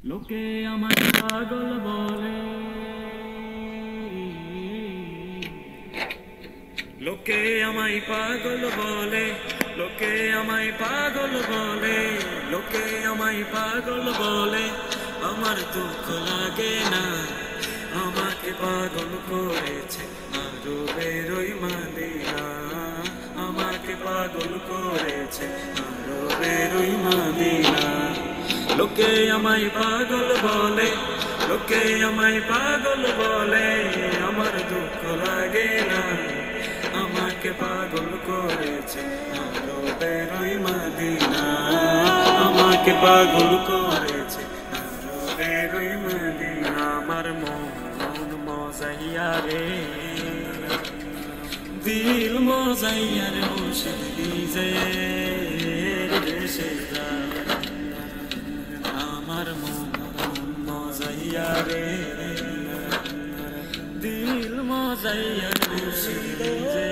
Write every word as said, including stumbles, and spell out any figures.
লোকে আমায় পাগল বলে, লোকে আমায় পাগল বলে, লোকে আমায় পাগল বলে, লোকে আমায় পাগল বলে। আমার দুঃখ লাগে না, আমাকে পাগল করেছে আরো বেরোই মদিনা, আমাকে পাগল করেছে আরো বেরোই মদিনা। লোকে আমায় পাগল বলে, লোকে আমায় পাগল বলে, আমার দুঃখ লাগে না, আমাকে পাগল করেছে আরো বেরোই মদিনা, আমাকে পাগল করেছে আরো বেরোই মদিনা। আমার মন মজাইয়া রে, দিল মজাইয়া রে, মুর্শিদ দিজে দেশে যা। আমার মন মজাইয়া রে, দিল মজাইয়া রে, মুর্শিদ দিজে